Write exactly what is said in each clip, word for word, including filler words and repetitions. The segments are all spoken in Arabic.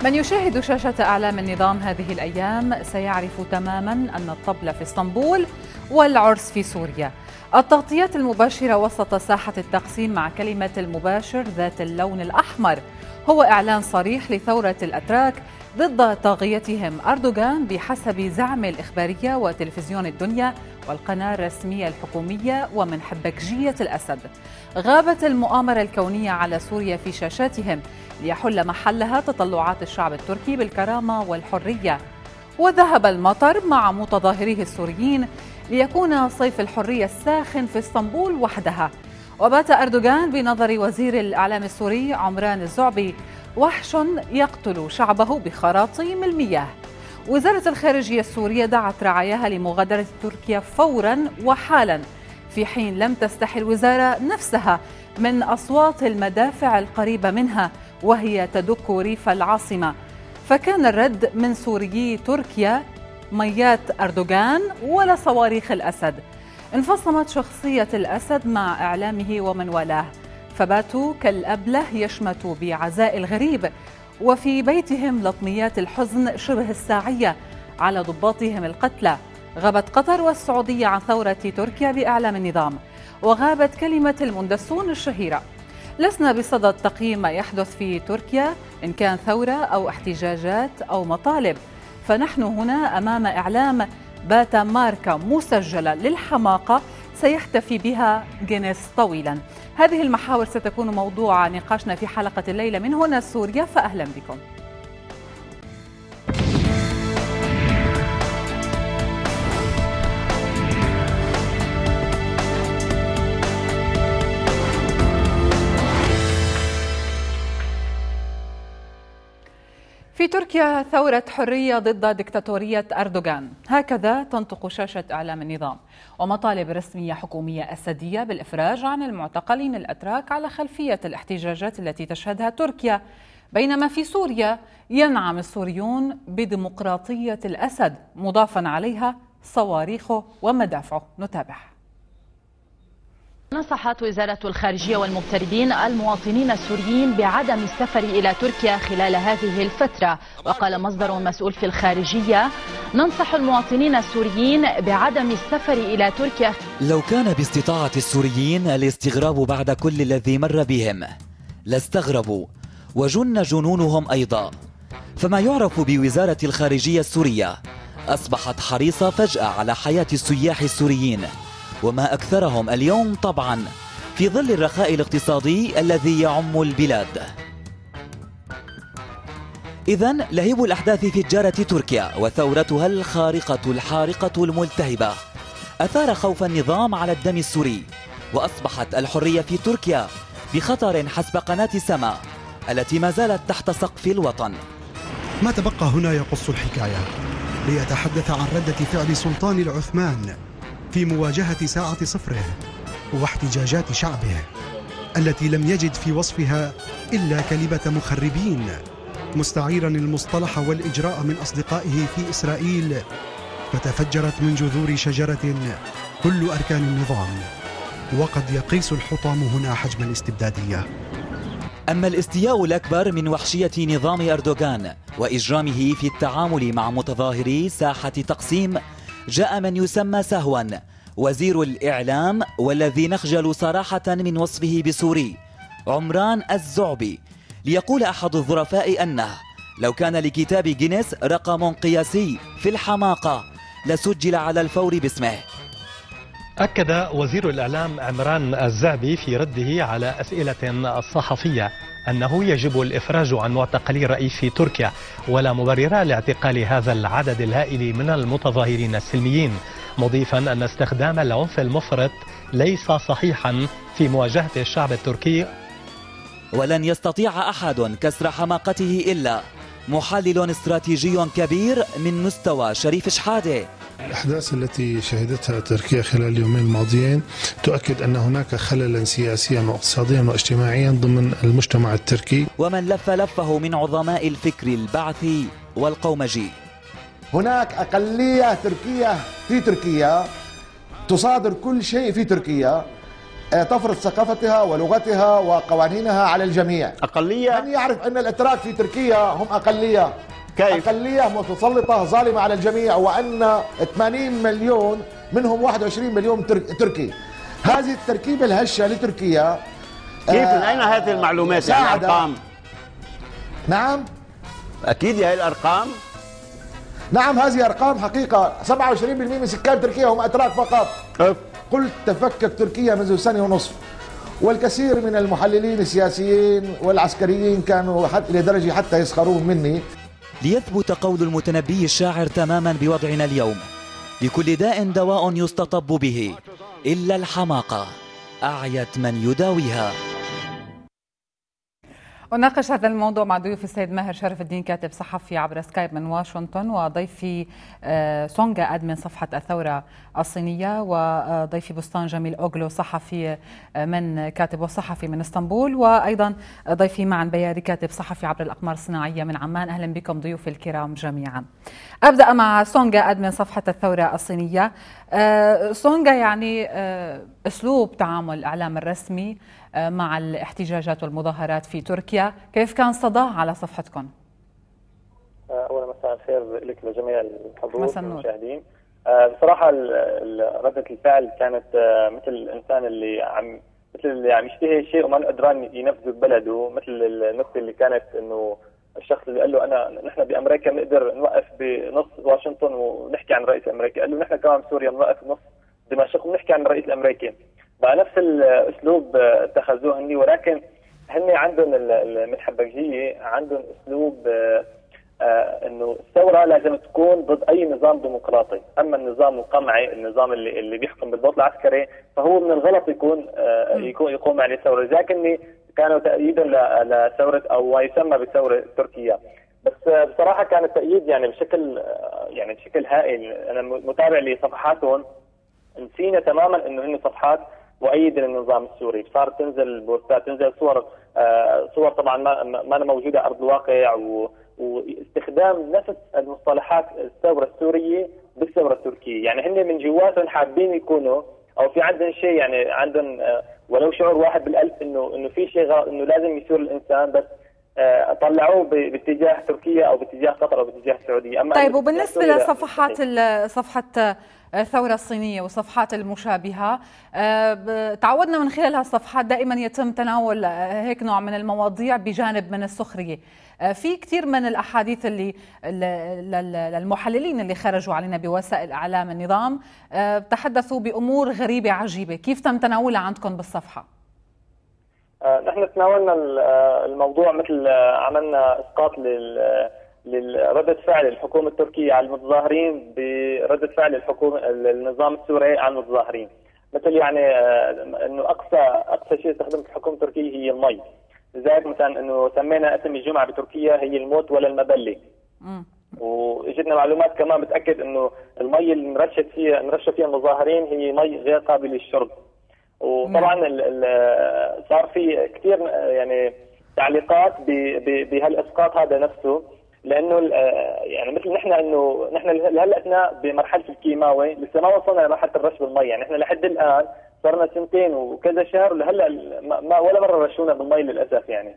من يشاهد شاشة أعلام النظام هذه الأيام سيعرف تماما أن الطبل في اسطنبول والعرس في سوريا. التغطيات المباشرة وسط ساحة التقسيم مع كلمة المباشر ذات اللون الأحمر هو إعلان صريح لثورة الأتراك ضد طاغيتهم أردوغان بحسب زعم الإخبارية وتلفزيون الدنيا والقناة الرسمية الحكومية ومن حبكجية الأسد. غابت المؤامرة الكونية على سوريا في شاشاتهم ليحل محلها تطلعات الشعب التركي بالكرامة والحرية، وذهب المطر مع متظاهريه السوريين ليكون صيف الحرية الساخن في اسطنبول وحدها. وبات أردوغان بنظر وزير الإعلام السوري عمران الزعبي وحش يقتل شعبه بخراطيم المياه. وزارة الخارجية السورية دعت رعاياها لمغادرة تركيا فورا وحالا، في حين لم تستحي الوزارة نفسها من أصوات المدافع القريبة منها وهي تدك ريف العاصمة. فكان الرد من سوريي تركيا ميات أردوغان ولا صواريخ الأسد. انفصمت شخصية الأسد مع إعلامه ومن والاه، فباتوا كالأبله يشمتوا بعزاء الغريب، وفي بيتهم لطميات الحزن شبه الساعية على ضباطهم القتلى. غابت قطر والسعودية عن ثورة تركيا بإعلام النظام، وغابت كلمة المندسون الشهيرة. لسنا بصدد تقييم ما يحدث في تركيا إن كان ثورة أو احتجاجات أو مطالب، فنحن هنا أمام إعلام بات ماركة مسجلة للحماقة سيحتفي بها جينيس طويلا. هذه المحاور ستكون موضوع نقاشنا في حلقة الليلة من هنا سوريا، فأهلا بكم. في تركيا ثورة حرية ضد ديكتاتورية أردوغان، هكذا تنطق شاشة إعلام النظام، ومطالب رسمية حكومية أسدية بالإفراج عن المعتقلين الأتراك على خلفية الاحتجاجات التي تشهدها تركيا. بينما في سوريا ينعم السوريون بديمقراطية الأسد مضافا عليها صواريخه ومدافعه. نتابع. نصحت وزارة الخارجية والمغتربين المواطنين السوريين بعدم السفر إلى تركيا خلال هذه الفترة. وقال مصدر مسؤول في الخارجية: ننصح المواطنين السوريين بعدم السفر إلى تركيا. لو كان باستطاعة السوريين الاستغراب بعد كل الذي مر بهم لاستغربوا وجن جنونهم أيضا، فما يعرف بوزارة الخارجية السورية أصبحت حريصة فجأة على حياة السياح السوريين، وما أكثرهم اليوم طبعا في ظل الرخاء الاقتصادي الذي يعم البلاد. إذن لهيب الأحداث في الجارة تركيا وثورتها الخارقة الحارقة الملتهبة أثار خوف النظام على الدم السوري، وأصبحت الحرية في تركيا بخطر حسب قناة سما التي ما زالت تحت سقف الوطن. ما تبقى هنا يقص الحكاية ليتحدث عن ردة فعل سلطان العثمان في مواجهة ساعة صفره واحتجاجات شعبه التي لم يجد في وصفها إلا كلمة مخربين، مستعيرا المصطلح والإجراء من أصدقائه في إسرائيل، فتفجرت من جذور شجرة كل أركان النظام، وقد يقيس الحطام هنا حجم الاستبدادية. أما الاستياء الأكبر من وحشية نظام أردوغان وإجرامه في التعامل مع متظاهري ساحة تقسيم جاء من يسمى سهوا وزير الإعلام، والذي نخجل صراحة من وصفه بسوري، عمران الزعبي، ليقول أحد الظرفاء أنه لو كان لكتاب جينيس رقم قياسي في الحماقة لسجل على الفور باسمه. أكد وزير الإعلام عمران الزعبي في رده على أسئلة صحفية أنه يجب الإفراج عن معتقلي الرئيس في تركيا، ولا مبرر لاعتقال هذا العدد الهائل من المتظاهرين السلميين، مضيفا أن استخدام العنف المفرط ليس صحيحا في مواجهة الشعب التركي. ولن يستطيع أحد كسر حماقته إلا محلل استراتيجي كبير من مستوى شريف شحادة. الأحداث التي شهدتها تركيا خلال اليومين الماضيين تؤكد أن هناك خللا سياسيا واقتصاديا واجتماعيا ضمن المجتمع التركي. ومن لف لفه من عظماء الفكر البعثي والقومجي. هناك أقلية تركية في تركيا تصادر كل شيء في تركيا، تفرض ثقافتها ولغتها وقوانينها على الجميع. أقلية؟ من يعرف أن الأتراك في تركيا هم أقلية. كيف؟ أقلية متسلطة ظالمة على الجميع، وأن ثمانين مليون منهم واحد وعشرين مليون تركي. هذه التركيبة الهشة لتركيا كيف؟ من أين هذه المعلومات؟ يعني أرقام؟ نعم؟ أكيد هي الأرقام؟ نعم هذه أرقام حقيقة. سبعة وعشرين بالمئة من سكان تركيا هم أتراك فقط. أف. قلت تفكك تركيا منذ سنة ونصف، والكثير من المحللين السياسيين والعسكريين كانوا حتى لدرجة حتى يسخرون مني. ليثبت قول المتنبي الشاعر تماما بوضعنا اليوم: لكل داء دواء يستطب به إلا الحماقة أعيت من يداويها. أناقش هذا الموضوع مع ضيوف السيد ماهر شرف الدين كاتب صحفي عبر سكايب من واشنطن، وضيفي سونغا أدمن صفحة الثورة الصينية، وضيفي بستان جميل أوغلو صحفي من كاتب وصحفي من اسطنبول، وأيضا ضيفي معا بياري كاتب صحفي عبر الأقمار الصناعية من عمان. أهلا بكم ضيوف الكرام جميعا. أبدأ مع سونغا أدمن صفحة الثورة الصينية. سونغا، يعني أسلوب تعامل الإعلام الرسمي مع الاحتجاجات والمظاهرات في تركيا، كيف كان صداه على صفحتكم؟ أولا مساء الخير لك لجميع الحضور والمشاهدين. بصراحة ردة الفعل كانت مثل الإنسان اللي عم مثل اللي عم يشتهي شيء وما قدران ينفذه ببلده، مثل النكتة اللي كانت إنه الشخص اللي قال له أنا نحن بأمريكا بنقدر نوقف بنص واشنطن ونحكي عن رئيس أمريكا، قال له نحن كمان بسوريا بنوقف نص دمشق ونحكي عن الرئيس الأمريكي. بقى نفس الاسلوب اتخذوه هني، ولكن هن عندهم المتحبجيه عندهم اسلوب انه الثوره لازم تكون ضد اي نظام ديمقراطي، اما النظام القمعي النظام اللي اللي بيحكم بالضبط العسكري فهو من الغلط يكون يكون يقوم عليه ثوره، لذلك كانوا تأييدا لثوره او ما يسمى بثوره تركيا. بس بصراحه كان التأييد يعني بشكل يعني بشكل هائل. انا متابع لصفحاتهم، نسينا تماما انه هن صفحات مؤيده للنظام السوري، صارت تنزل بوستات، تنزل صور آه صور طبعا ما ما موجوده على ارض الواقع، و... واستخدام نفس المصطلحات الثوره السوريه بالثوره التركيه، يعني هن من جواتهم حابين يكونوا او في عندهم شيء، يعني عندهم آه ولو شعور واحد بالالف انه انه في شيء غلط، انه لازم يثور الانسان، بس آه طلعوه باتجاه تركيا او باتجاه قطر او باتجاه السعوديه. اما طيب، وبالنسبه لصفحات صفحه الثورة الصينية وصفحات المشابهة، تعودنا من خلال هالصفحات دائما يتم تناول هيك نوع من المواضيع بجانب من السخرية. في كثير من الأحاديث اللي للمحللين اللي خرجوا علينا بوسائل إعلام النظام تحدثوا بأمور غريبة عجيبة، كيف تم تناولها عندكم بالصفحة؟ نحن تناولنا الموضوع مثل عملنا إسقاط لل لردة فعل الحكومة التركية على المتظاهرين بردة فعل الحكومة النظام السوري على المتظاهرين، مثل يعني انه اقصى اقصى شيء استخدمت الحكومة التركية هي المي، لذلك مثلا انه سمينا اسم الجمعة بتركيا هي الموت ولا المبلي. واجتنا معلومات كمان بتاكد انه المي اللي نرشت فيها نرش فيها المظاهرين هي مي غير قابلة للشرب. وطبعا صار في كثير يعني تعليقات بهالاسقاط هذا نفسه، لانه يعني مثل نحن انه نحن هلا بمرحله الكيماوي لسه ما وصلنا لمرحله الرش بالمي، يعني احنا لحد الان صرنا سنتين وكذا شهر ولهلا ما ولا مره رشونا بالمي للاسف يعني.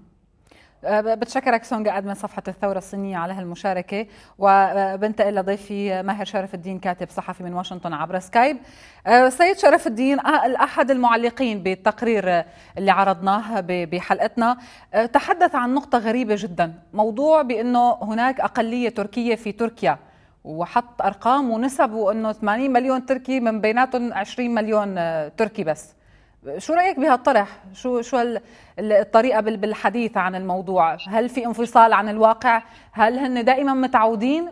بتشكرك سونغا أدمن صفحة الثورة الصينية على هالمشاركة، وبنتقل لضيفي ماهر شرف الدين كاتب صحفي من واشنطن عبر سكايب. سيد شرف الدين، أحد المعلقين بالتقرير اللي عرضناه بحلقتنا تحدث عن نقطة غريبة جدا، موضوع بأنه هناك أقلية تركية في تركيا، وحط أرقام ونسب وأنه ثمانين مليون تركي من بيناتهم عشرين مليون تركي بس. شو رأيك بهالطرح؟ شو شو الطريقة بالحديث عن الموضوع؟ هل في انفصال عن الواقع؟ هل هن دائما متعودين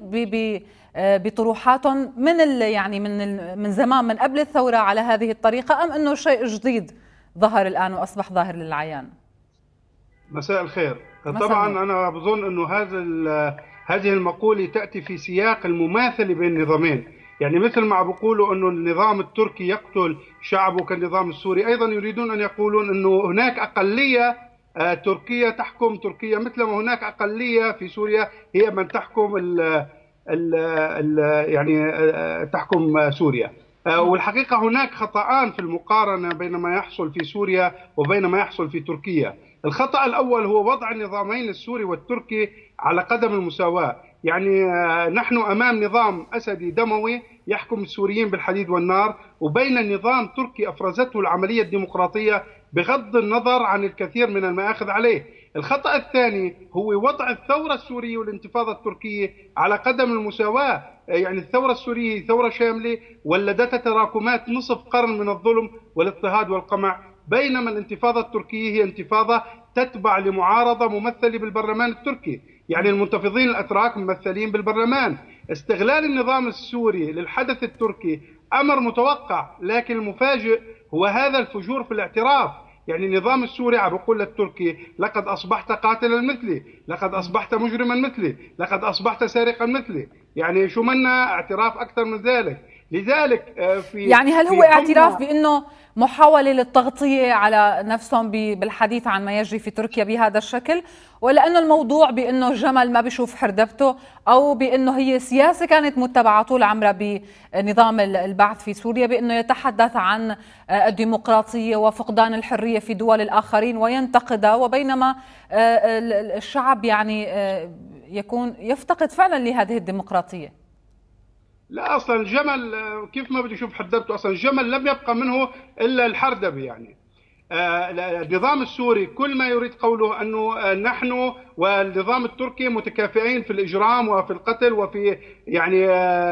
بطروحاتهم من يعني من من زمان من قبل الثورة على هذه الطريقة، أم أنه شيء جديد ظهر الآن وأصبح ظاهر للعيان؟ مساء الخير. طبعا أنا بظن أنه هذا هذه المقولة تأتي في سياق المماثلة بين النظامين، يعني مثل ما بيقولوا انه النظام التركي يقتل شعبه كالنظام السوري، ايضا يريدون ان يقولون انه هناك اقليه تركيه تحكم تركيا مثل ما هناك اقليه في سوريا هي من تحكم ال ال ال يعني تحكم سوريا. والحقيقة هناك خطأان في المقارنة بين ما يحصل في سوريا وبين ما يحصل في تركيا. الخطأ الأول هو وضع النظامين السوري والتركي على قدم المساواة. يعني نحن أمام نظام أسدي دموي يحكم السوريين بالحديد والنار، وبين نظام تركي أفرزته العملية الديمقراطية بغض النظر عن الكثير من المآخذ عليه. الخطأ الثاني هو وضع الثورة السورية والانتفاضة التركية على قدم المساواة. يعني الثورة السورية ثورة شاملة ولدتها تراكمات نصف قرن من الظلم والاضطهاد والقمع، بينما الانتفاضة التركية هي انتفاضة تتبع لمعارضة ممثلة بالبرلمان التركي. يعني المنتفضين الأتراك ممثلين بالبرلمان. استغلال النظام السوري للحدث التركي أمر متوقع، لكن المفاجئ هو هذا الفجور في الاعتراف. يعني النظام السوري عم بيقول للتركي لقد أصبحت قاتلا مثلي، لقد أصبحت مجرما مثلي، لقد أصبحت سارقا مثلي. يعني شو منا اعتراف أكثر من ذلك؟ لذلك في يعني هل هو اعتراف بأنه محاولة للتغطية على نفسهم بالحديث عن ما يجري في تركيا بهذا الشكل، ولا أنه الموضوع بأنه جمل ما بيشوف حردبته، أو بأنه هي سياسة كانت متبعة طول عمرها بنظام البعث في سوريا بأنه يتحدث عن الديمقراطية وفقدان الحرية في دول الآخرين وينتقدها، وبينما الشعب يعني يكون يفتقد فعلا لهذه الديمقراطية؟ لا، اصلا الجمل كيف ما بده يشوف حردبته؟ اصلا الجمل لم يبقى منه الا الحردبه. يعني النظام السوري كل ما يريد قوله انه نحن والنظام التركي متكافئين في الاجرام وفي القتل وفي يعني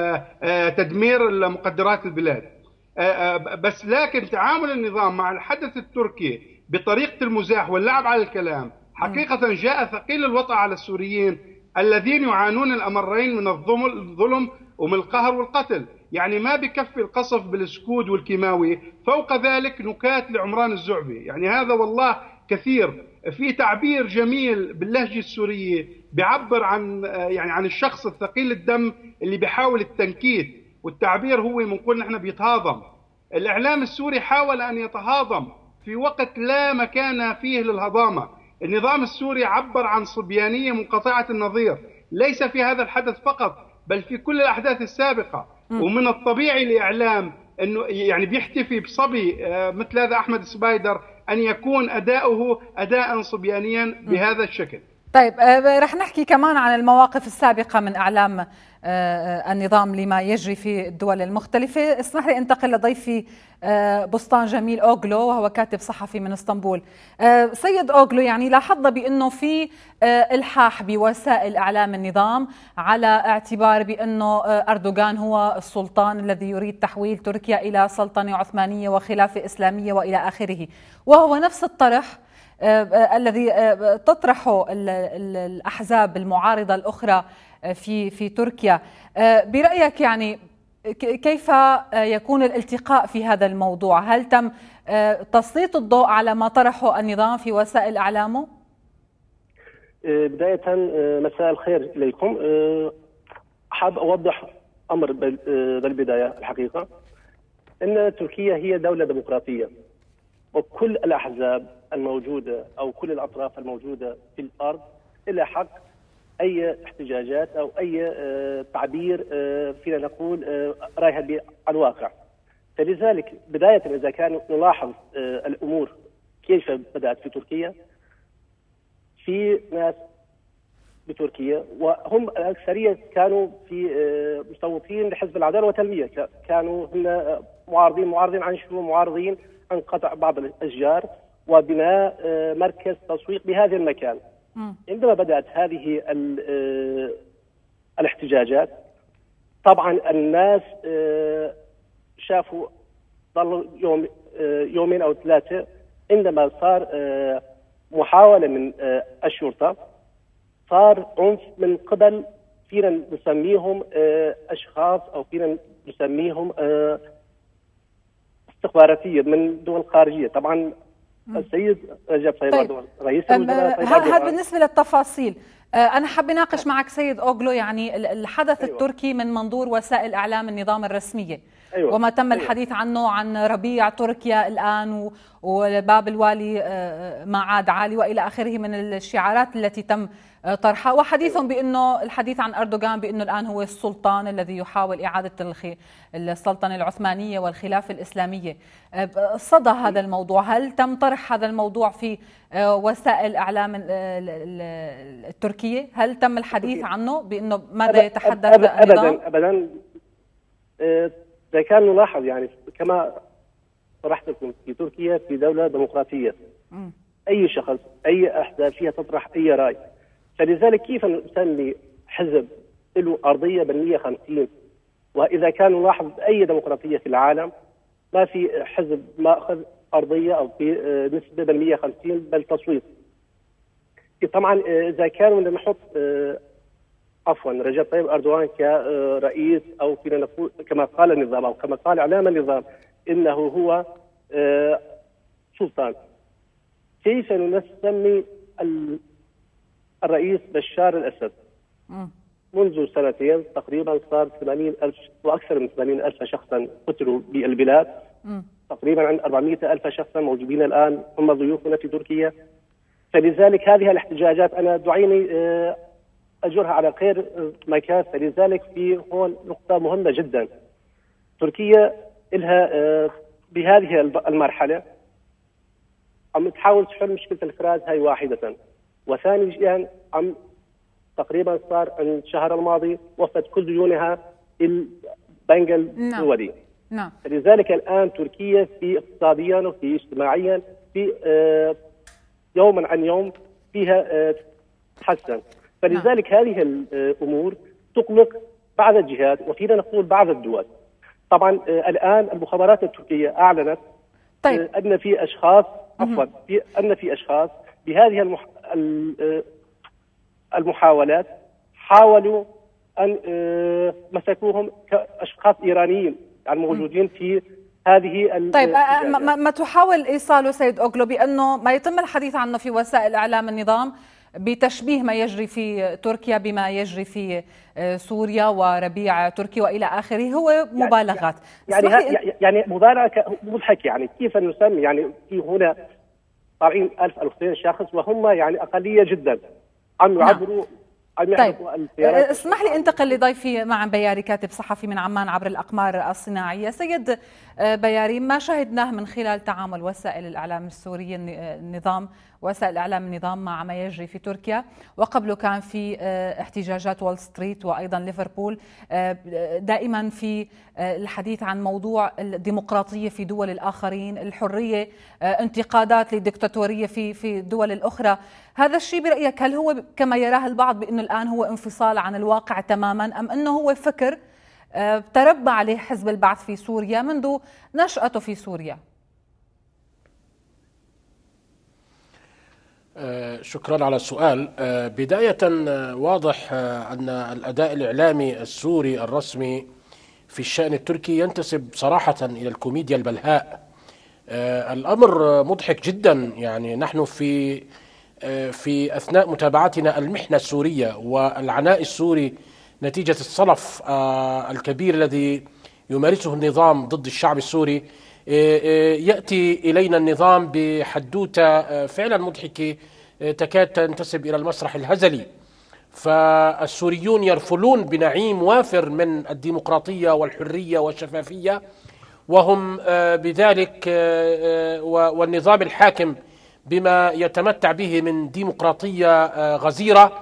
تدمير مقدرات البلاد. بس لكن تعامل النظام مع الحدث التركي بطريقه المزاح واللعب على الكلام حقيقه جاء ثقيل الوطأ على السوريين الذين يعانون الامرين من الظلم ومن القهر والقتل. يعني ما بكفي القصف بالسكود والكيماوي، فوق ذلك نكات لعمران الزعبي. يعني هذا والله كثير. في تعبير جميل باللهجة السورية بيعبر عن يعني عن الشخص الثقيل الدم اللي بيحاول التنكيت، والتعبير هو بنقول نحن بيتهاضم. الإعلام السوري حاول أن يتهاضم في وقت لا مكان فيه للهضامة. النظام السوري عبر عن صبيانية منقطعة النظير، ليس في هذا الحدث فقط بل في كل الأحداث السابقة. ومن الطبيعي لإعلام أنه يعني بيحتفي بصبي مثل هذا أحمد سبايدر أن يكون أداؤه أداء صبيانيا بهذا الشكل. طيب رح نحكي كمان عن المواقف السابقة من إعلام النظام لما يجري في الدول المختلفة. اسمح لي انتقل لضيفي بسطان جميل أوغلو، وهو كاتب صحفي من اسطنبول. سيد أوغلو، يعني لاحظنا بأنه في إلحاح بوسائل إعلام النظام على اعتبار بأنه أردوغان هو السلطان الذي يريد تحويل تركيا إلى سلطنة عثمانية وخلافة إسلامية وإلى آخره، وهو نفس الطرح الذي تطرحه الأحزاب المعارضة الأخرى في في تركيا. برأيك يعني كيف يكون الالتقاء في هذا الموضوع؟ هل تم تسليط الضوء على ما طرحه النظام في وسائل إعلامه؟ بداية مساء الخير إليكم. حاب أوضح أمر بالبداية. الحقيقة أن تركيا هي دولة ديمقراطية، وكل الأحزاب الموجودة أو كل الأطراف الموجودة في الأرض إلى حق أي احتجاجات أو أي تعبير فينا نقول رايحة بالواقع. فلذلك بداية إذا كان نلاحظ الأمور كيف بدأت في تركيا، في ناس بتركيا وهم الأكثرية كانوا في مصوتين لحزب العدالة والتنمية، كانوا هم معارضين معارضين عن شو معارضين عن قطع بعض الأشجار وبناء مركز تسويق بهذا المكان. عندما بدأت هذه الاحتجاجات طبعا الناس شافوا ظلوا يوم يومين أو ثلاثة عندما صار محاولة من الشرطة، صار عنف من قبل فينا نسميهم أشخاص أو فينا نسميهم استخباراتية من دول خارجية. طبعا السيد رجب طيب أردوغان رئيس الوزراء. هذا بالنسبة للتفاصيل. أنا حاب ناقش معك سيد أوغلو يعني الحدث أيوة. التركي من منظور وسائل إعلام النظام الرسمية. أيوة. وما تم أيوة. الحديث عنه عن ربيع تركيا الآن وباب الوالي ما عاد عالي وإلى آخره من الشعارات التي تم طرحها، وحديثهم بأنه الحديث عن أردوغان بأنه الآن هو السلطان الذي يحاول إعادة السلطنة العثمانية والخلافة الإسلامية. صدى هذا الموضوع، هل تم طرح هذا الموضوع في وسائل الإعلام التركية؟ هل تم الحديث عنه بأنه ماذا يتحدث أبداً أبداً أبداً. إذا كان نلاحظ يعني كما طرحت لكم في تركيا في دولة ديمقراطية، م. أي شخص أي أحزاب فيها تطرح أي رأي، فلذلك كيف نسمي حزب له أرضية بالمية خمسين؟ وإذا كان نلاحظ أي ديمقراطية في العالم ما في حزب ما أخذ أرضية أو في نسبة بالمية خمسين بل تصويت. طبعا إذا كانوا نحط عفوا رجب طيب أردوغان كرئيس أو فينا نقول كما قال النظام أو كما قال إعلام النظام إنه هو سلطان، كيف نسمي الرئيس بشار الأسد؟ منذ سنتين تقريبا صار ثمانين ألف وأكثر من ثمانين ألف شخصا قتلوا بالبلاد، تقريبا عن أربعمائة ألف شخصا موجودين الآن هم ضيوفنا في تركيا. فلذلك هذه الاحتجاجات أنا دعيني أجرها على غير مكان. فلذلك في هون نقطة مهمة جدا، تركيا لها بهذه المرحلة عم تحاول تحل مشكلة الإفراز هاي واحدة، وثانيا عم تقريبا صار عند الشهر الماضي وفت كل ديونها البنك الدولي. نعم. لذلك الآن تركيا في اقتصاديا وفي اجتماعيا في آه يوما عن يوم فيها آه تحسن. فلذلك نعم. هذه الأمور تقلق بعض الجهات وفينا نقول بعض الدول. طبعا آه الآن المخابرات التركية أعلنت طيب. آه أن في أشخاص عفوا في أن في أشخاص بهذه المح... المحاولات حاولوا أن آه مسكوهم كأشخاص إيرانيين يعني موجودين في هذه. طيب ما, ما تحاول إيصاله سيد أوغلو بأنه ما يتم الحديث عنه في وسائل إعلام النظام بتشبيه ما يجري في تركيا بما يجري في سوريا وربيع تركي وإلى آخره هو مبالغات. يعني يعني, يعني مبالغة مضحك. يعني كيف نسمي يعني في هنا طالعين ألف ألفين شخص وهم يعني أقلية جدا عم يعبروا. طيب اسمح لي انتقل لضيفي مع بياري كاتب صحفي من عمان عبر الأقمار الصناعية. سيد بياري، ما شاهدناه من خلال تعامل وسائل الإعلام السورية النظام وسائل الإعلام النظام مع ما يجري في تركيا، وقبله كان في احتجاجات وول ستريت وأيضا ليفربول، دائما في الحديث عن موضوع الديمقراطية في دول الآخرين، الحرية، انتقادات للدكتاتورية في في الدول الأخرى. هذا الشيء برأيك هل هو كما يراه البعض بأنه الآن هو انفصال عن الواقع تماما، أم أنه هو فكر تربى عليه حزب البعث في سوريا منذ نشأته في سوريا؟ شكرا على السؤال. بداية واضح أن الأداء الإعلامي السوري الرسمي في الشأن التركي ينتسب صراحة إلى الكوميديا البلهاء. الأمر مضحك جدا. يعني نحن في في أثناء متابعتنا المحنة السورية والعناء السوري نتيجة الصلف الكبير الذي يمارسه النظام ضد الشعب السوري، يأتي إلينا النظام بحدوتة فعلا مضحكة تكاد تنتسب إلى المسرح الهزلي. فالسوريون يرفلون بنعيم وافر من الديمقراطية والحرية والشفافية، وهم بذلك والنظام الحاكم بما يتمتع به من ديمقراطية غزيرة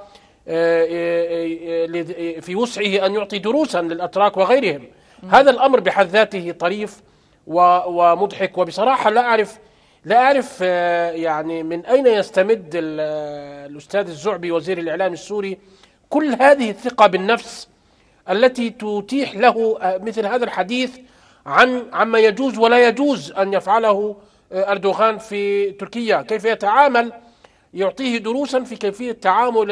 في وسعه أن يعطي دروسا للأتراك وغيرهم. هذا الأمر بحد ذاته طريف ومضحك. وبصراحة لا أعرف لا أعرف يعني من أين يستمد الأستاذ الزعبي وزير الإعلام السوري كل هذه الثقة بالنفس التي تتيح له مثل هذا الحديث عن عما يجوز ولا يجوز أن يفعله أردوغان في تركيا، كيف يتعامل، يعطيه دروسا في كيفية تعامل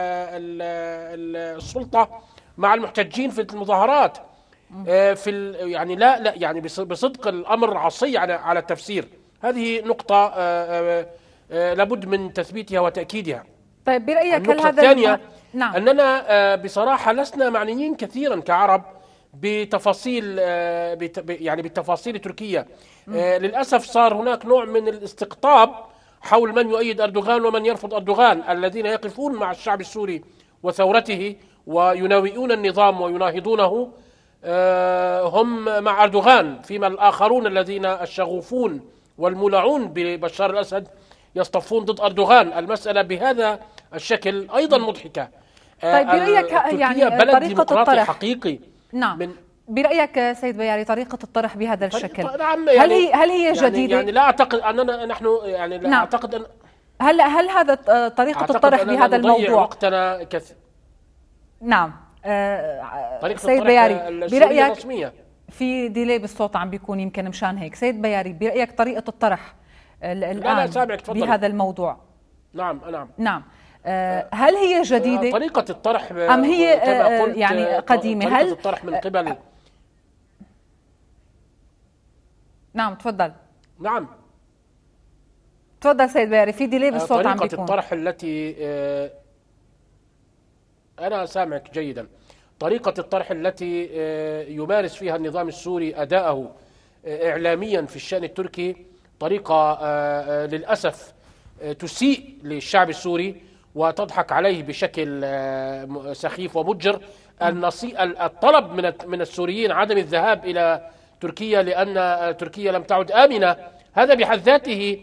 السلطة مع المحتجين في المظاهرات. في يعني لا لا يعني بصدق الأمر عصي على على التفسير. هذه نقطة لابد من تثبيتها وتأكيدها. طيب برأيك هل هذا الثانية نعم. أننا بصراحة لسنا معنيين كثيرا كعرب بتفاصيل يعني بالتفاصيل التركية. للأسف صار هناك نوع من الاستقطاب حول من يؤيد أردوغان ومن يرفض أردوغان. الذين يقفون مع الشعب السوري وثورته ويناوئون النظام ويناهضونه هم مع أردوغان، فيما الآخرون الذين الشغوفون والمولعون ببشار الأسد يصطفون ضد أردوغان. المسألة بهذا الشكل أيضا مضحكة. طيب برأيك يعني بلد ديمقراطي حقيقي. نعم من برأيك سيد بياري طريقة الطرح بهذا الشكل نعم يعني هل هي هل هي جديدة؟ يعني, يعني لا أعتقد أننا نحن يعني لا نعم. أعتقد أن هل هل هذا طريقة الطرح بهذا الموضوع وقتنا كثير. نعم آه سيد بياري برأيك في ديلي بالصوت عم بيكون يمكن مشان هيك. سيد بياري برأيك طريقة الطرح الآن لا لا بهذا الموضوع؟ نعم نعم نعم آه هل هي جديدة؟ طريقة الطرح أم هي آه يعني قديمة؟ طريقة هل الطرح من قبل آه نعم تفضل. نعم تفضل سيد بياري في ديلي بالصوت عم بيكون. طريقة الطرح التي آه أنا سامعك جيدا. طريقة الطرح التي يمارس فيها النظام السوري أداءه إعلاميا في الشأن التركي طريقة للأسف تسيء للشعب السوري وتضحك عليه بشكل سخيف ومجر. الطلب من من السوريين عدم الذهاب إلى تركيا لأن تركيا لم تعد آمنة، هذا بحد ذاته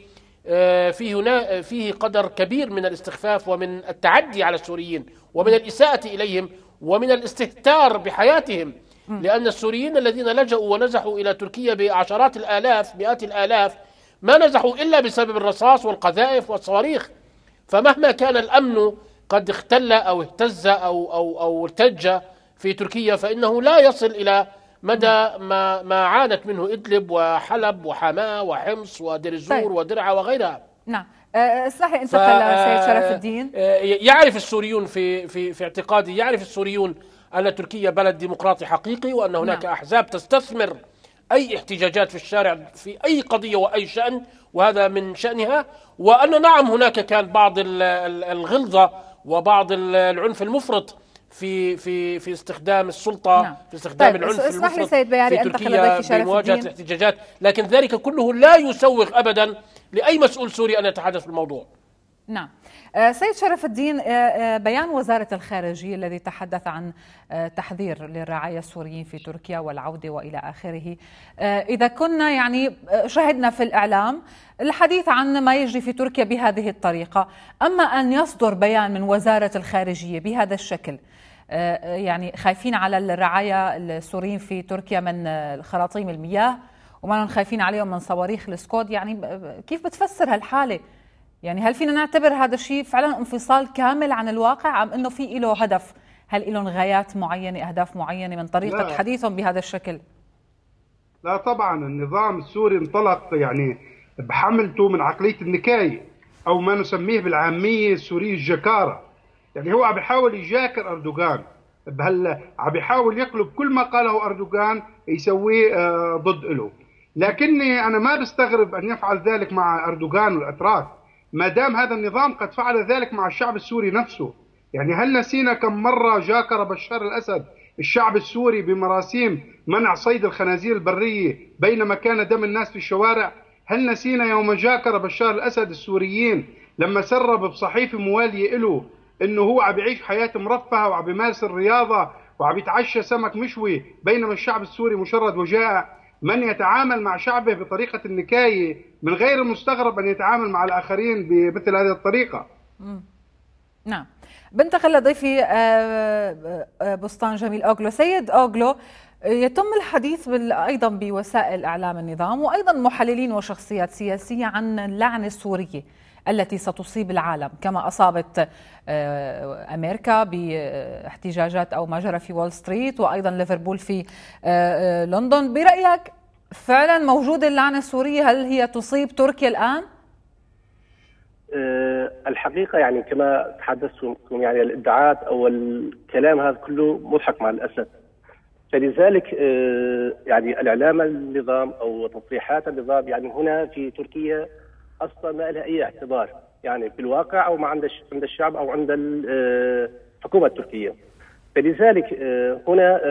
فيه هنا فيه قدر كبير من الاستخفاف ومن التعدي على السوريين ومن الإساءة إليهم ومن الاستهتار بحياتهم. لأن السوريين الذين لجأوا ونزحوا إلى تركيا بعشرات الآلاف مئات الآلاف ما نزحوا إلا بسبب الرصاص والقذائف والصواريخ. فمهما كان الأمن قد اختل أو اهتز أو أو أو ارتج في تركيا فإنه لا يصل إلى مدى ما ما عانت منه إدلب وحلب وحماة وحمص ودير الزور طيب. ودرعا وغيرها. نعم اسمح لي انتقل لسيد شرف الدين. يعرف السوريون في في في اعتقادي يعرف السوريون أن تركيا بلد ديمقراطي حقيقي وأن هناك نعم. أحزاب تستثمر أي احتجاجات في الشارع في أي قضية وأي شأن وهذا من شأنها، وأن نعم هناك كان بعض الغلظة وبعض العنف المفرط في في في استخدام السلطة نعم. في استخدام طيب العنف المفرط في تركيا بمواجهة الاحتجاجات، لكن ذلك كله لا يسوغ أبدا لأي مسؤول سوري أن يتحدث في الموضوع. نعم سيد شرف الدين، بيان وزارة الخارجية الذي تحدث عن تحذير للرعايا السوريين في تركيا والعودة وإلى آخره، إذا كنا يعني شهدنا في الإعلام الحديث عن ما يجري في تركيا بهذه الطريقة، أما أن يصدر بيان من وزارة الخارجية بهذا الشكل يعني خايفين على الرعايا السوريين في تركيا من خراطيم المياه وما خايفين عليهم من صواريخ السكود، يعني كيف بتفسر هالحالة؟ يعني هل فينا نعتبر هذا الشيء فعلا انفصال كامل عن الواقع أم أنه في له هدف؟ هل لهم غايات معينة أهداف معينة من طريقة لا. حديثهم بهذا الشكل؟ لا طبعا النظام السوري انطلق يعني بحملته من عقلية النكاية أو ما نسميه بالعامية السورية الجكارة. يعني هو عم بيحاول يجاكر أردوغان، بهال عم بيحاول يقلب كل ما قاله أردوغان يسويه ضد له. لكني أنا ما بستغرب أن يفعل ذلك مع أردوغان والأتراك ما دام هذا النظام قد فعل ذلك مع الشعب السوري نفسه. يعني هل نسينا كم مرة جاكر بشار الأسد الشعب السوري بمراسيم منع صيد الخنازير البرية بينما كان دم الناس في الشوارع؟ هل نسينا يوم جاكر بشار الأسد السوريين لما سرب بصحيفة موالية له انه هو عم يعيش حياة مرفهة وعم يمارس الرياضة وعم يتعشى سمك مشوي بينما الشعب السوري مشرد وجائع؟ من يتعامل مع شعبه بطريقة النكاية من غير المستغرب أن يتعامل مع الآخرين بمثل هذه الطريقة. مم. نعم. بنتقل لضيفي بستان جميل أوغلو. سيد أوغلو، يتم الحديث أيضا بوسائل إعلام النظام وأيضا محللين وشخصيات سياسية عن اللعنة السورية التي ستصيب العالم كما أصابت أمريكا باحتجاجات أو ما جرى في وول ستريت وأيضا ليفربول في لندن. برأيك فعلا موجودة اللعنة السورية؟ هل هي تصيب تركيا الآن؟ الحقيقة يعني كما تحدثتم يعني الادعاءات أو الكلام هذا كله مضحك مع الأسف. فلذلك يعني الإعلام النظام أو تصريحات النظام يعني هنا في تركيا أصلا ما لها أي اعتبار يعني في الواقع أو ما عند عند الشعب أو عند الحكومة التركية. فلذلك هنا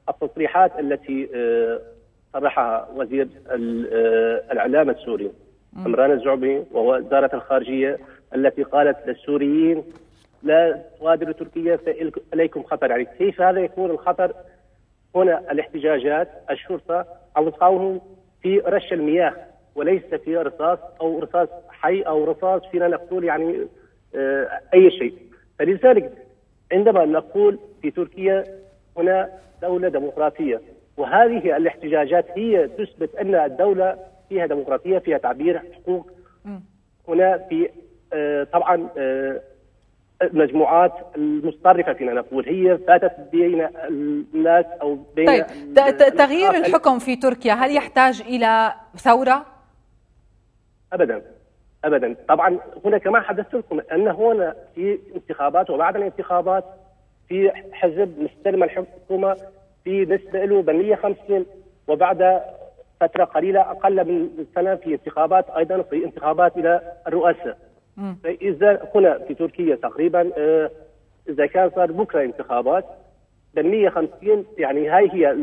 التصريحات التي صرحها وزير الإعلام السوري عمران الزعبي ووزارة الخارجية التي قالت للسوريين لا تغادروا تركيا فإليكم خطر. يعني كيف هذا يكون الخطر؟ هنا الاحتجاجات الشرطة عم تقاومهم في رش المياه وليس في رصاص أو رصاص حي أو رصاص فينا نقول يعني آه أي شيء. فلذلك عندما نقول في تركيا هنا دولة ديمقراطية، وهذه الاحتجاجات هي تثبت أن الدولة فيها ديمقراطية، فيها تعبير حقوق. هنا في آه طبعا آه المجموعات المتطرفة فينا نقول هي فاتت بين الناس أو بين طيب تغيير الحكم في تركيا هل يحتاج إلى ثورة؟ أبدا أبدا. طبعا هنا كما حدثت لكم أن هنا في انتخابات وبعد الانتخابات في حزب مستلم الحكومة في نسبة له بالمية خمسين، وبعد فترة قليلة أقل من سنة في انتخابات أيضا في انتخابات إلى الرئاسة. فإذا هنا في تركيا تقريبا إذا كان صار بكرة انتخابات بالمية خمسين، يعني هاي هي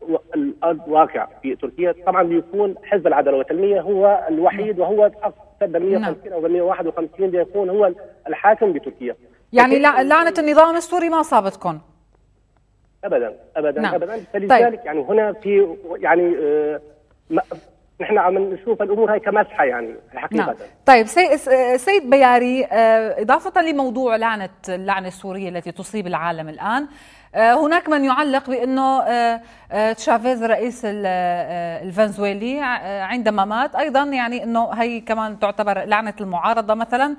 الواقع في تركيا. طبعا بيكون حزب العدالة والتنمية هو الوحيد وهو أكثر بالمية وخمسين أو بالمية وواحد وخمسين بيكون هو الحاكم بتركيا. يعني لعنة النظام السوري ما صابتكم؟ أبدا أبدا نعم. أبدا. فلذلك طيب. يعني هنا في يعني آه نحن عم نشوف الامور هاي كمسحه يعني حقيقه. نعم. طيب سيد بياري، اضافه لموضوع لعنه اللعنه السوريه التي تصيب العالم الان، هناك من يعلق بانه تشافيز رئيس الفنزويلي عندما مات ايضا يعني انه هي كمان تعتبر لعنه المعارضه مثلا.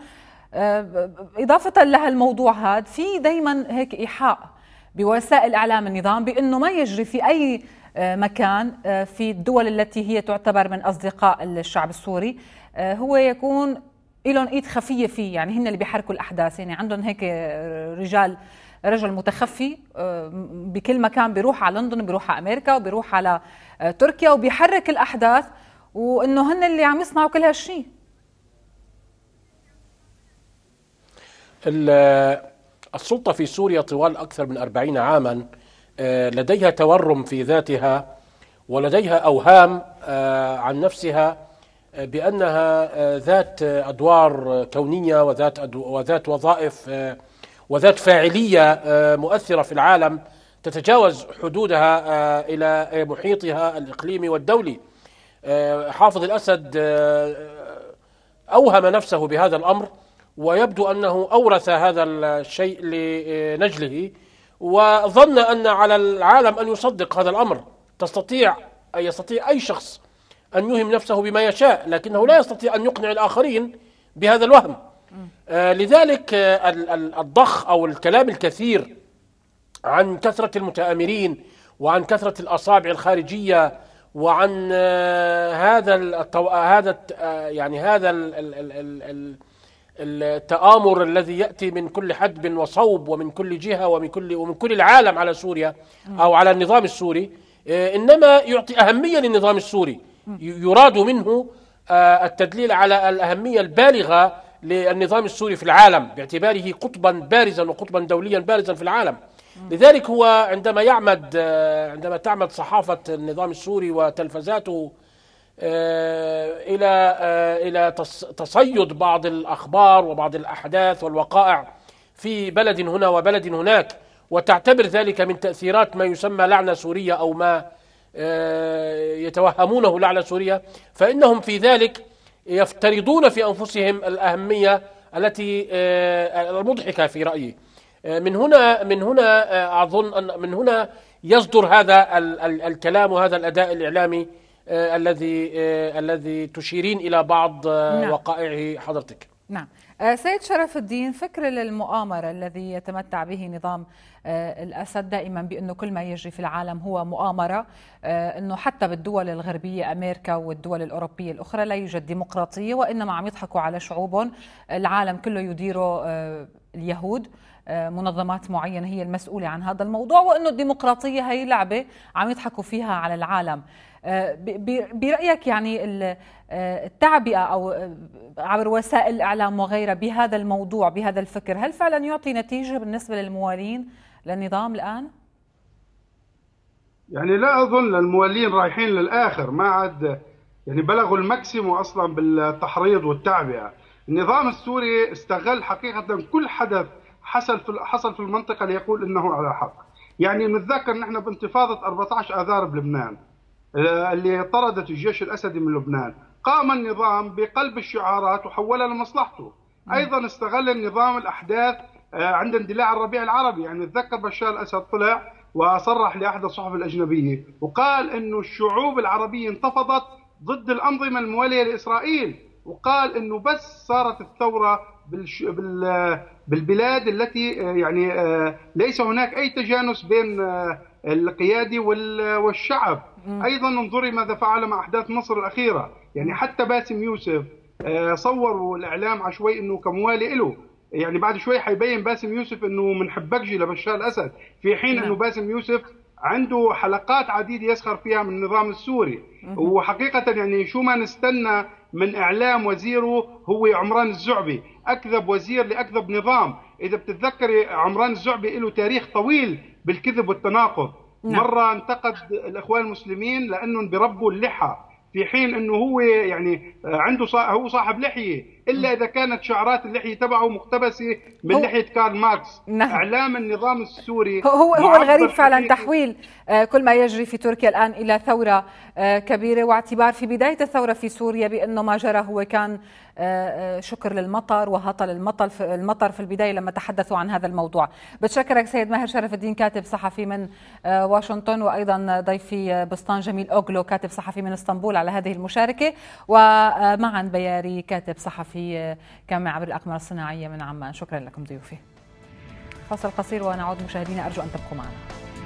اضافه لها الموضوع هذا في دائما هيك ايحاء بوسائل اعلام النظام بانه ما يجري في اي مكان في الدول التي هي تعتبر من أصدقاء الشعب السوري هو يكون لهم إيد خفية فيه، يعني هن اللي بيحركوا الأحداث، يعني عندهم هيك رجال رجل متخفي بكل مكان، بيروح على لندن، بيروح على أمريكا، وبيروح على تركيا وبيحرك الأحداث، وإنه هن اللي عم يصنعوا كل هالشيء. السلطة في سوريا طوال أكثر من أربعين عاما لديها تورم في ذاتها ولديها أوهام عن نفسها بأنها ذات أدوار كونية وذات وذات وظائف وذات فاعلية مؤثرة في العالم تتجاوز حدودها إلى محيطها الإقليمي والدولي. حافظ الأسد أوهم نفسه بهذا الأمر، ويبدو أنه أورث هذا الشيء لنجله، وظن أن على العالم أن يصدق هذا الأمر. تستطيع أن يستطيع أي شخص أن يوهم نفسه بما يشاء، لكنه لا يستطيع أن يقنع الآخرين بهذا الوهم. آه لذلك آه الضخ أو الكلام الكثير عن كثرة المتآمرين وعن كثرة الأصابع الخارجية وعن آه هذا التو... هذا آه يعني هذا ال ال ال ال التآمر الذي يأتي من كل حدب وصوب ومن كل جهة ومن كل ومن كل العالم على سوريا أو على النظام السوري، إنما يعطي أهمية للنظام السوري. يراد منه التدليل على الأهمية البالغة للنظام السوري في العالم باعتباره قطبا بارزا وقطبا دوليا بارزا في العالم. لذلك هو عندما يعمد عندما تعمد صحافة النظام السوري وتلفزاته إلى إلى تصيد بعض الأخبار وبعض الأحداث والوقائع في بلد هنا وبلد هناك، وتعتبر ذلك من تأثيرات ما يسمى لعنة سورية أو ما يتوهمونه لعنة سورية، فإنهم في ذلك يفترضون في أنفسهم الأهمية التي المضحكة في رأيي. من هنا من هنا أظن أن من هنا يصدر هذا الكلام وهذا الأداء الإعلامي آه الذي آه الذي تشيرين إلى بعض آه نعم. وقائعه حضرتك. نعم. آه سيد شرف الدين، فكر المؤامرة الذي يتمتع به نظام آه الأسد دائما بأنه كل ما يجري في العالم هو مؤامرة، آه أنه حتى بالدول الغربية أمريكا والدول الأوروبية الأخرى لا يوجد ديمقراطية، وإنما عم يضحكوا على شعوبهم. العالم كله يديره آه اليهود، منظمات معينة هي المسؤولة عن هذا الموضوع، وأنه الديمقراطية هي لعبة عم يضحكوا فيها على العالم. برأيك يعني التعبئة أو عبر وسائل الإعلام وغيرها بهذا الموضوع بهذا الفكر هل فعلا يعطي نتيجة بالنسبة للموالين للنظام الآن؟ يعني لا أظن الموالين رايحين للآخر، ما عاد يعني بلغوا الماكسيمو أصلا بالتحريض والتعبئة. النظام السوري استغل حقيقة كل حدث حصل في حصل في المنطقة ليقول إنه على حق. يعني نتذكر نحن بانتفاضة أربعة عشر آذار بلبنان اللي طردت الجيش الأسدي من لبنان، قام النظام بقلب الشعارات وحولها لمصلحته. أيضا استغل النظام الأحداث عند اندلاع الربيع العربي. يعني نتذكر بشار الأسد طلع وصرح لأحد الصحف الأجنبية وقال إنه الشعوب العربية انتفضت ضد الأنظمة الموالية لإسرائيل، وقال إنه بس صارت الثورة بالش... بال... بالبلاد التي يعني ليس هناك أي تجانس بين القيادي وال... والشعب. أيضا انظري ماذا فعل مع أحداث مصر الأخيرة. يعني حتى باسم يوسف صوروا الإعلام عشوائي إنه كموالي له، يعني بعد شوي حيبين باسم يوسف إنه من حبكجي لبشار الأسد، في حين إنه باسم يوسف عنده حلقات عديدة يسخر فيها من النظام السوري. وحقيقة يعني شو ما نستنى من إعلام وزيره هو عمران الزعبي، أكذب وزير لأكذب نظام. إذا بتتذكري عمران الزعبي له تاريخ طويل بالكذب والتناقض. مرة انتقد الإخوان المسلمين لأنهم بربوا اللحى، في حين انه هو يعني عنده صا... هو صاحب لحيه، الا اذا كانت شعارات اللحيه تبعه مقتبسه من هو... لحيه كارل ماركس. نعم. اعلام النظام السوري هو هو الغريب فعلا تحويل كل ما يجري في تركيا الان الى ثوره كبيره، واعتبار في بدايه الثوره في سوريا بانه ما جرى هو كان شكر للمطر وهطل المطر في المطر في البدايه لما تحدثوا عن هذا الموضوع. بتشكرك سيد ماهر شرف الدين، كاتب صحفي من واشنطن، وايضا ضيفي بسطان جميل اوغلو، كاتب صحفي من اسطنبول، على هذه المشاركه، ومعا بياري كاتب صحفي كان عبر الاقمار الصناعيه من عمان. شكرا لكم ضيوفي. فاصل قصير ونعود مشاهدينا، ارجو ان تبقوا معنا.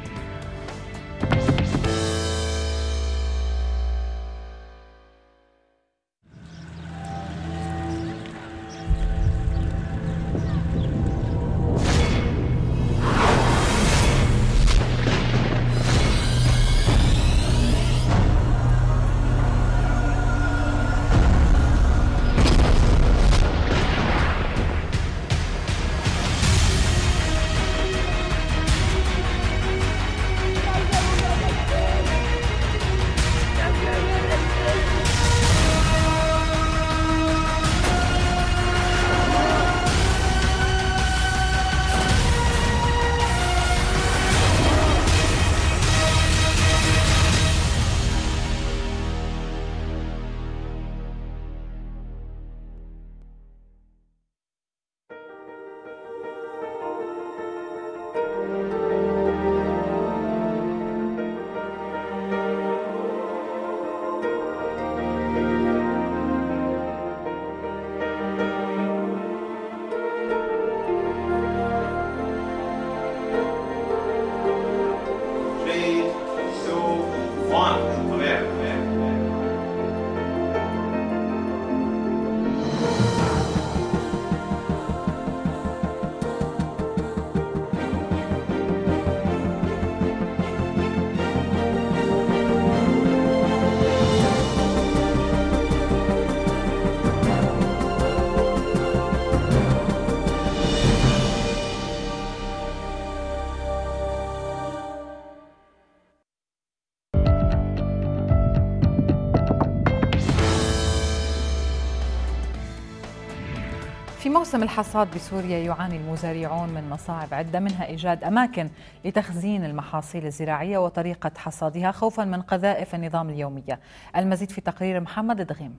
في موسم الحصاد بسوريا يعاني المزارعون من مصاعب عدة، منها إيجاد أماكن لتخزين المحاصيل الزراعية وطريقة حصادها خوفا من قذائف النظام اليومية. المزيد في تقرير محمد دغيم.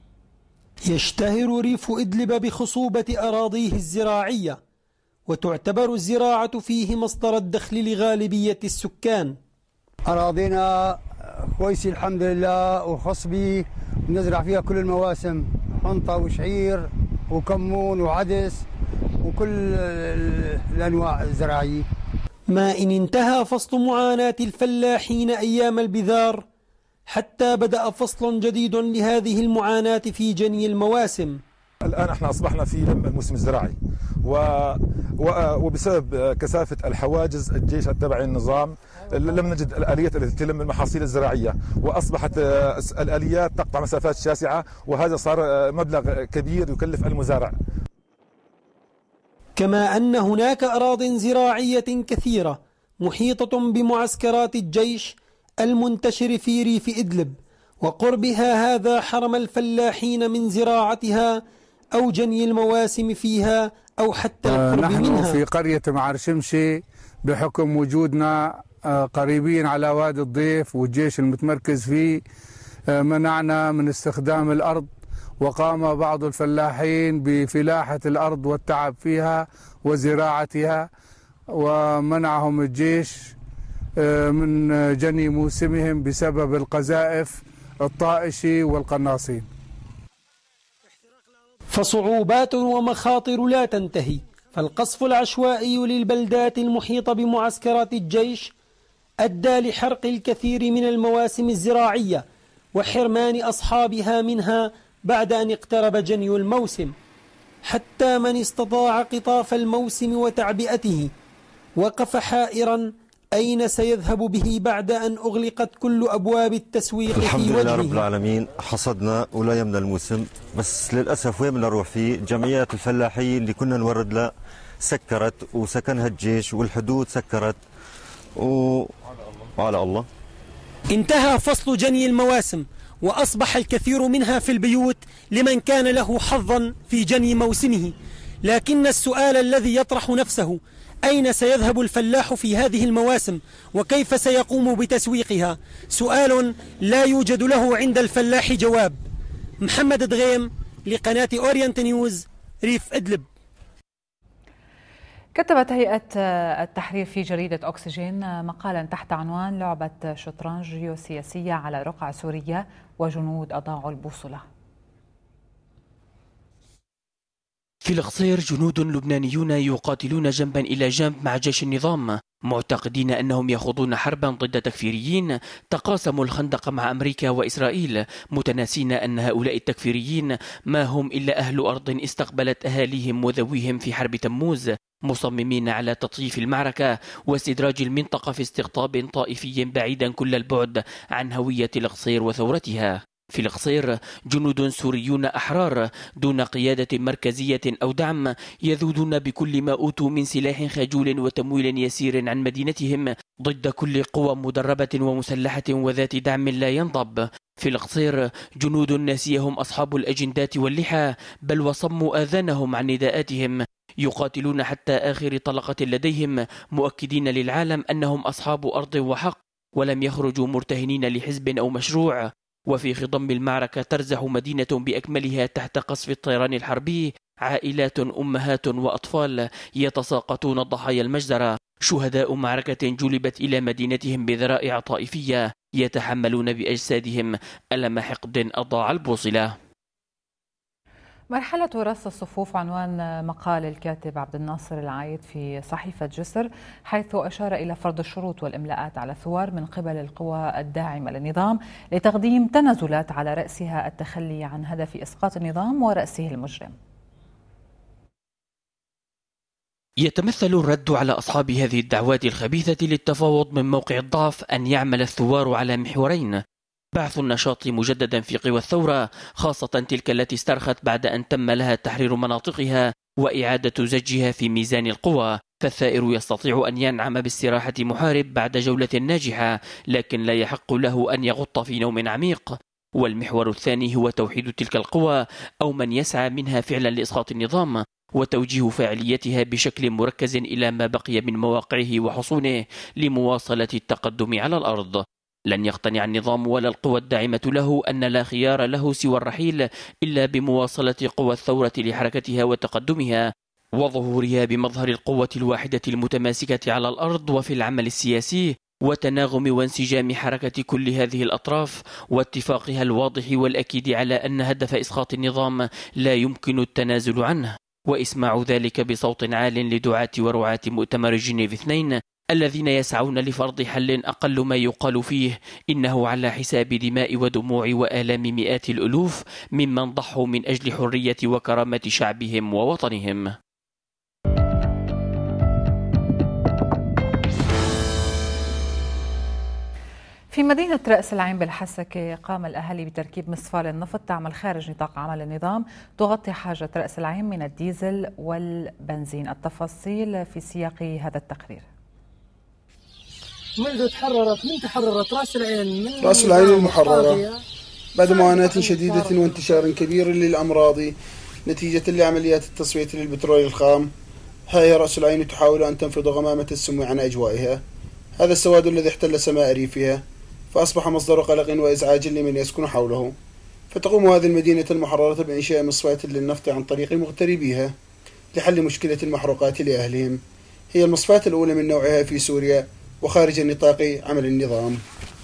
يشتهر ريف إدلب بخصوبة أراضيه الزراعية، وتعتبر الزراعة فيه مصدر الدخل لغالبية السكان. أراضينا كويسة الحمد لله وخصبي، نزرع فيها كل المواسم، حنطة وشعير وكمون وعدس وكل الأنواع الزراعية. ما إن انتهى فصل معاناة الفلاحين أيام البذار، حتى بدأ فصل جديد لهذه المعاناة في جني المواسم. الآن احنا أصبحنا في الموسم الزراعي، و... وبسبب كثافة الحواجز الجيش التبعي النظام لم نجد الآليات التي تلم المحاصيل الزراعية، وأصبحت الآليات تقطع مسافات شاسعة، وهذا صار مبلغ كبير يكلف المزارع. كما أن هناك أراضٍ زراعية كثيرة محيطة بمعسكرات الجيش المنتشر في ريف إدلب، وقربها هذا حرم الفلاحين من زراعتها أو جني المواسم فيها أو حتى القرب نحن منها. نحن في قرية معرشمشي بحكم وجودنا قريبين على وادي الضيف والجيش المتمركز فيه منعنا من استخدام الأرض، وقام بعض الفلاحين بفلاحة الأرض والتعب فيها وزراعتها، ومنعهم الجيش من جني موسمهم بسبب القذائف الطائشي والقناصين. فصعوبات ومخاطر لا تنتهي، فالقصف العشوائي للبلدات المحيطة بمعسكرات الجيش أدى لحرق الكثير من المواسم الزراعية وحرمان أصحابها منها بعد أن اقترب جني الموسم، حتى من استطاع قطاف الموسم وتعبئته وقف حائرا أين سيذهب به بعد أن أغلقت كل أبواب التسويق في وجهه. الحمد لله رب العالمين، حصدنا ولا يمنى الموسم، بس للأسف وين بدنا نروح فيه؟ جمعيات الفلاحين اللي كنا نورد لها سكرت وسكنها الجيش، والحدود سكرت و... وعلى الله. انتهى فصل جني المواسم وأصبح الكثير منها في البيوت لمن كان له حظا في جني موسمه، لكن السؤال الذي يطرح نفسه أين سيذهب الفلاح في هذه المواسم وكيف سيقوم بتسويقها؟ سؤال لا يوجد له عند الفلاح جواب. محمد دغيم لقناة أورينت نيوز، ريف إدلب. كتبت هيئة التحرير في جريدة أكسجين مقالا تحت عنوان لعبة شطرنج جيوسياسية على رقع سوريا وجنود أضاعوا البوصلة. في القصير جنود لبنانيون يقاتلون جنبا إلى جنب مع جيش النظام، معتقدين أنهم يخوضون حربا ضد تكفيريين تقاسموا الخندق مع أمريكا وإسرائيل، متناسين أن هؤلاء التكفيريين ما هم إلا أهل أرض استقبلت أهاليهم وذويهم في حرب تموز، مصممين على تطييف المعركة واستدراج المنطقة في استقطاب طائفي بعيدا كل البعد عن هوية القصير وثورتها. في القصير جنود سوريون أحرار دون قيادة مركزية أو دعم يذودون بكل ما أوتوا من سلاح خجول وتمويل يسير عن مدينتهم ضد كل قوى مدربة ومسلحة وذات دعم لا ينضب. في القصير جنود ناسيهم أصحاب الأجندات واللحى، بل وصموا آذانهم عن نداءاتهم، يقاتلون حتى آخر طلقة لديهم، مؤكدين للعالم أنهم أصحاب أرض وحق ولم يخرجوا مرتهنين لحزب أو مشروع. وفي خضم المعركة ترزح مدينة بأكملها تحت قصف الطيران الحربي، عائلات أمهات وأطفال يتساقطون ضحايا المجزرة، شهداء معركة جلبت إلى مدينتهم بذرائع طائفية يتحملون بأجسادهم ألم حقد أضاع البوصلة. مرحلة رص الصفوف عنوان مقال الكاتب عبد الناصر العايد في صحيفة جسر، حيث أشار إلى فرض الشروط والإملاءات على الثوار من قبل القوى الداعمة للنظام لتقديم تنازلات على رأسها التخلي عن هدف إسقاط النظام ورأسه المجرم. يتمثل الرد على أصحاب هذه الدعوات الخبيثة للتفاوض من موقع الضعف أن يعمل الثوار على محورين: بعث النشاط مجددا في قوى الثورة، خاصة تلك التي استرخت بعد أن تم لها تحرير مناطقها، وإعادة زجها في ميزان القوى، فالثائر يستطيع أن ينعم باستراحة محارب بعد جولة ناجحة، لكن لا يحق له أن يغط في نوم عميق. والمحور الثاني هو توحيد تلك القوى أو من يسعى منها فعلا لإسقاط النظام، وتوجيه فاعليتها بشكل مركز إلى ما بقي من مواقعه وحصونه لمواصلة التقدم على الأرض. لن يقتنع النظام ولا القوى الداعمة له أن لا خيار له سوى الرحيل إلا بمواصلة قوى الثورة لحركتها وتقدمها وظهورها بمظهر القوة الواحدة المتماسكة على الأرض وفي العمل السياسي، وتناغم وانسجام حركة كل هذه الأطراف واتفاقها الواضح والأكيد على أن هدف إسقاط النظام لا يمكن التنازل عنه. وإسماع ذلك بصوت عال لدعاة ورعاة مؤتمر جنيف اثنين الذين يسعون لفرض حل أقل ما يقال فيه إنه على حساب دماء ودموع وآلام مئات الألوف ممن ضحوا من أجل حرية وكرامة شعبهم ووطنهم. في مدينة رأس العين بالحسكة قام الأهالي بتركيب مصفاة النفط تعمل خارج نطاق عمل النظام تغطي حاجة رأس العين من الديزل والبنزين. التفاصيل في سياق هذا التقرير. منذ تحررت من تحررت رأس العين من رأس العين المحررة بعد معاناة شديدة وانتشار كبير للأمراض نتيجة لعمليات التصفية للبترول الخام، ها هي رأس العين تحاول أن تنفض غمامة السم عن أجوائها. هذا السواد الذي احتل سماء ريفها فأصبح مصدر قلق وإزعاج لمن يسكن حوله. فتقوم هذه المدينة المحررة بإنشاء مصفاة للنفط عن طريق مغتربيها لحل مشكلة المحروقات لأهلهم. هي المصفاة الأولى من نوعها في سوريا وخارج نطاق عمل النظام.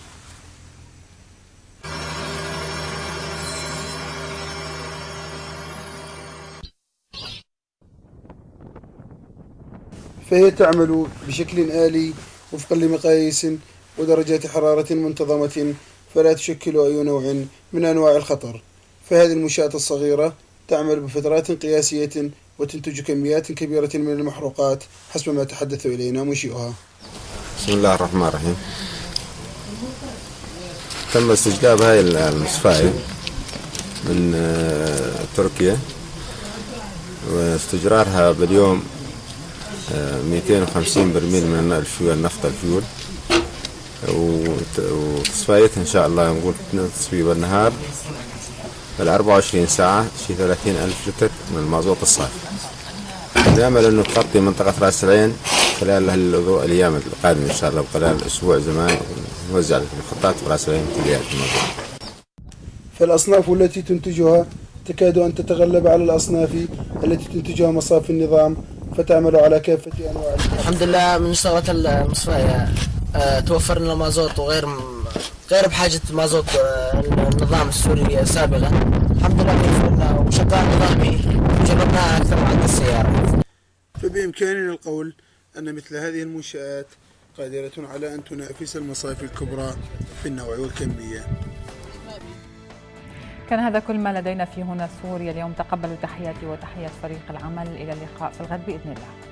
فهي تعمل بشكل آلي وفقا لمقاييس ودرجات حرارة منتظمة، فلا تشكل أي نوع من أنواع الخطر. فهذه المنشآت الصغيرة تعمل بفترات قياسية وتنتج كميات كبيرة من المحروقات حسب ما تحدث إلينا منشئها. بسم الله الرحمن الرحيم. تم استجلاب هاي المصفاية من تركيا واستجرارها باليوم مئتين وخمسين برميل من الفيول نفط الفيول، وتصفيتها إن شاء الله نقول تصفية بالنهار بالأربعة وعشرين ساعة شي ثلاثين ألف لتر من المازوت الصافي. نأمل أنه تغطي منطقة رأس العين خلال الأيام القادمة إن شاء الله، خلال أسبوع زمان نوزع الخطات في رأس العين كليات الموضوع. فالأصناف التي تنتجها تكاد أن تتغلب على الأصناف التي تنتجها مصافي النظام، فتعمل على كافة أنواع. الحمد لله من اشتغلت المصفاية أه توفر لنا مازوت وغير غير بحاجة مازوت النظام السوري سابقا. الحمد لله توفرنا وشغال نظامي وجربناها أكثر من عدد السيارة. فبإمكاننا القول أن مثل هذه المنشآت قادرة على أن تنافس المصافي الكبرى في النوع والكمية. كان هذا كل ما لدينا في هنا سوريا اليوم. تقبلوا تحياتي وتحيات فريق العمل. إلى اللقاء في الغد بإذن الله.